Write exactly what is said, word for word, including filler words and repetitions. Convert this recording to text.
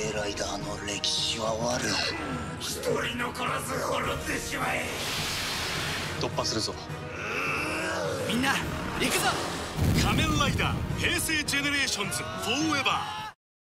成ライダーの歴史は終わる。 一人残らず滅んでしまえ。 突破するぞ。 みんな行くぞ。 仮面ライダー平成ジェネレーションズフォーエバー。